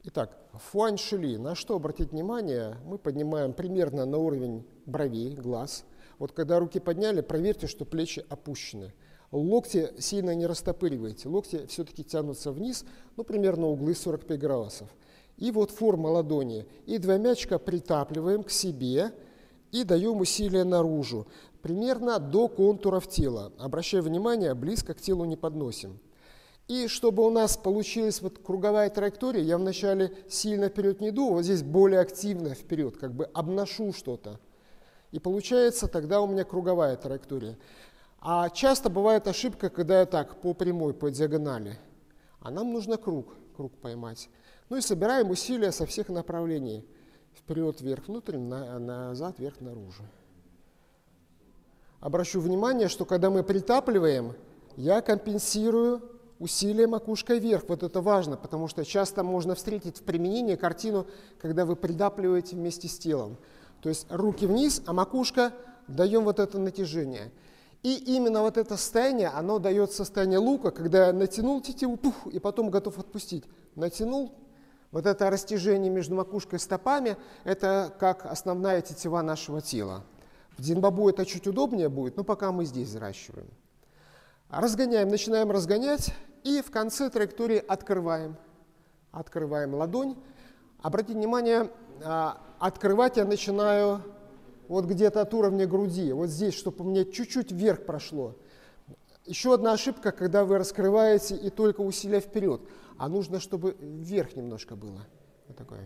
Итак, фуаньшили. На что обратить внимание? Мы поднимаем примерно на уровень бровей, глаз. Вот когда руки подняли, проверьте, что плечи опущены. Локти сильно не растопыривайте. Локти все-таки тянутся вниз, ну, примерно углы 45 градусов. И вот форма ладони. И два мячика притапливаем к себе и даем усилие наружу. Примерно до контуров тела. Обращаю внимание, близко к телу не подносим. И чтобы у нас получилась вот круговая траектория, я вначале сильно вперед не иду, вот здесь более активно вперед, как бы обношу что-то. И получается тогда у меня круговая траектория. А часто бывает ошибка, когда я так по прямой, по диагонали. А нам нужно круг поймать. Ну и собираем усилия со всех направлений. Вперед, вверх, внутрь, назад, вверх, наружу. Обращу внимание, что когда мы притапливаем, я компенсирую усилие макушкой вверх. Вот это важно, потому что часто можно встретить в применении картину, когда вы притапливаете вместе с телом. То есть руки вниз, а макушка даем вот это натяжение. И именно вот это состояние, оно дает состояние лука, когда я натянул тетиву, пух, и потом готов отпустить. Натянул. Вот это растяжение между макушкой и стопами, это как основная тетива нашего тела. В дзинбабу это чуть удобнее будет, но пока мы здесь взращиваем. Разгоняем, начинаем разгонять, и в конце траектории открываем. Открываем ладонь. Обратите внимание, открывать я начинаю вот где-то от уровня груди. Вот здесь, чтобы у меня чуть-чуть вверх прошло. Еще одна ошибка, когда вы раскрываете и только усилия вперед. А нужно, чтобы вверх немножко было. Вот такое.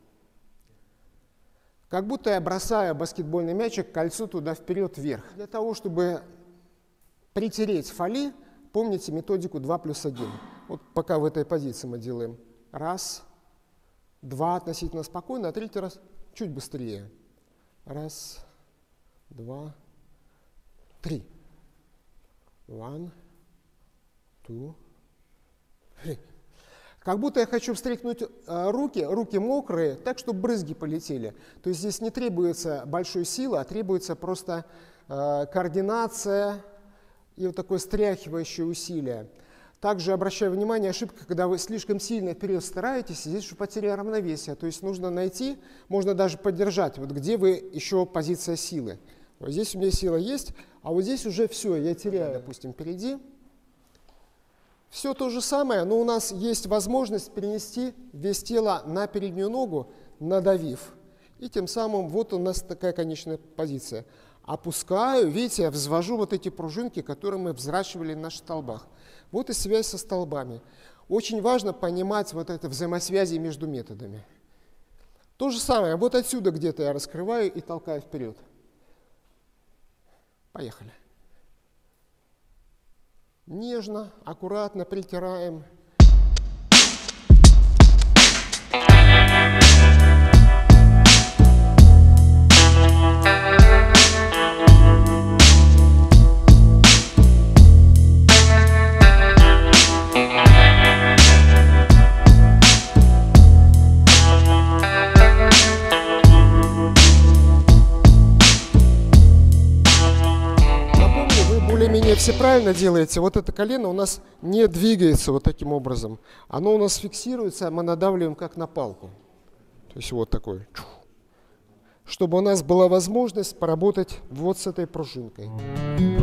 Как будто я бросаю баскетбольный мячик, кольцо туда вперед, вверх. Для того, чтобы притереть фоли, помните методику 2+1. Вот пока в этой позиции мы делаем. Раз, два относительно спокойно, а третий раз чуть быстрее. Раз, два, три. One, two, three. Как будто я хочу встряхнуть руки мокрые, так, чтобы брызги полетели. То есть здесь не требуется большой силы, а требуется просто координация и вот такое стряхивающее усилие. Также обращаю внимание, ошибка, когда вы слишком сильно вперед стараетесь, здесь уже потеря равновесия. То есть нужно найти, можно даже поддержать, вот где вы еще позиция силы. Вот здесь у меня сила есть, а вот здесь уже все, я теряю, допустим, впереди. Все то же самое, но у нас есть возможность перенести вес тела на переднюю ногу, надавив. И тем самым вот у нас такая конечная позиция. Опускаю, видите, я взвожу вот эти пружинки, которые мы взращивали на столбах. Вот и связь со столбами. Очень важно понимать вот это взаимосвязи между методами. То же самое, вот отсюда где-то я раскрываю и толкаю вперед. Поехали. Нежно, аккуратно притираем. Все правильно делаете, вот это колено у нас не двигается вот таким образом. Оно у нас фиксируется, мы надавливаем как на палку. То есть вот такой. Чтобы у нас была возможность поработать вот с этой пружинкой.